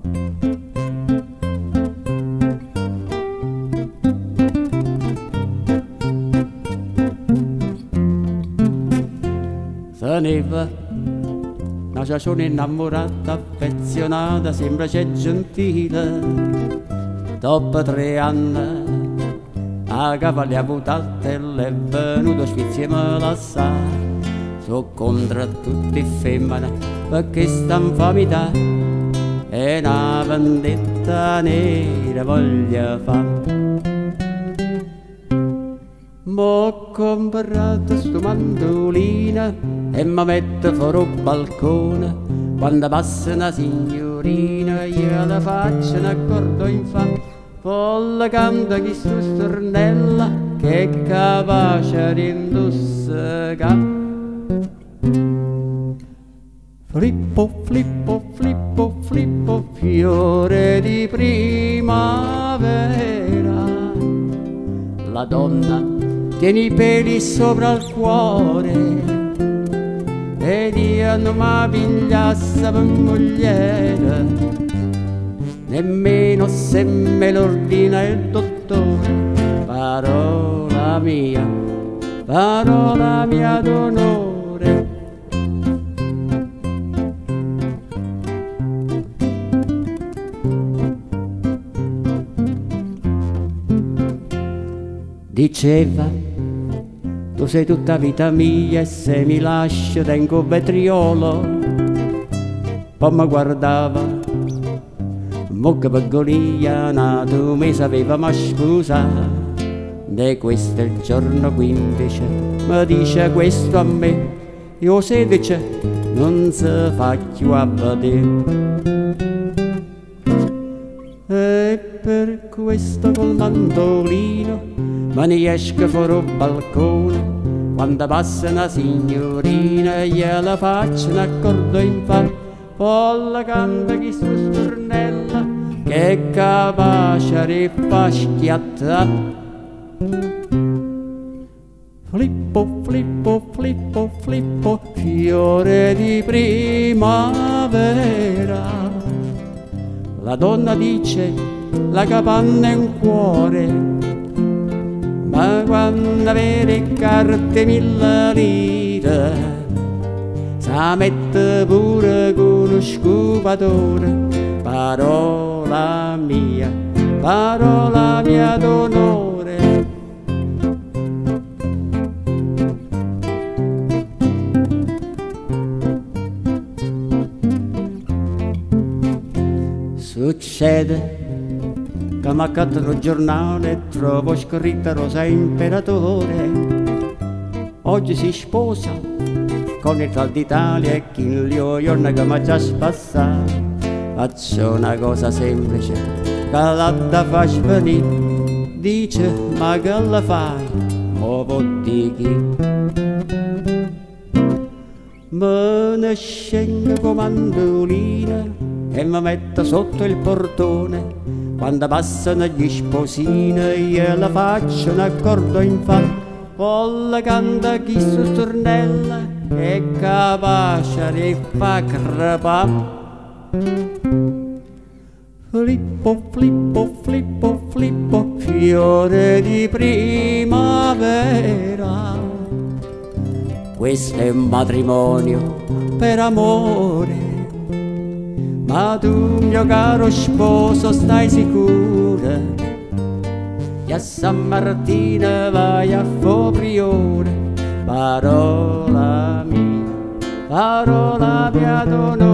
Teneva una ciaciona innamorata, affezionata, semplice e gentile. Dopo 3 anni a cavalli a Vutatelle è venuto Sfizio e me la sa. So contro tutti femmine perché sta infamità è una vendetta nera voglia fa. M'ho comprato sto mandolina e mi metto fuori al balcone. Quando passa una signorina io la faccio un accordo in fa. Poi canta chi su stornella che è capace di indossare. Flippo, flippo, flippo, flippo, fiore di primavera. La donna tiene i peli sopra il cuore ed io non mi pigliassa per mogliere, nemmeno se me lo ordina il dottore. Parola mia d'onore. Diceva, tu sei tutta vita mia e se mi lasci tengo vetriolo. Poi mi guardava, mo che pegonia, nato mi sapeva ma scusa. E questo è il giorno qui invece mi dice questo a me, io 16 non si fa più a vedere. E per questo col mandolino me ne esco fuori al balcone. Quando passa una signorina gliela faccio un accordo in fa. Poi la canta chi su stornella che è capace di far schiattare. Flippo, flippo, flippo, flippo, fiore di primavera. La donna dice la capanna è un cuore, ma quando avere carte 1000 lire sa mette pure con uno scupatore. Parola mia d'onore. Succede che mi accattano il giornale e trovo scritta Rosa Imperatore. Oggi si sposa con il Tal d'Italia e chi in giorno che mi già spassato. Faccio una cosa semplice che la da far venire. Dice ma che la fai? Mo di chi? Me ne scendo con mandolina e mi metto sotto il portone. Quando passano gli sposini gliela faccio un accordo in fa. Poi la canta chi su stornella è capace di fa crepà. Flippo, flippo, flippo, flippo, fiore di primavera. Questo è un matrimonio per amore, ma tu mio caro sposo stai sicura che a San Martino vai a Fopriore. Parola mia d'onore.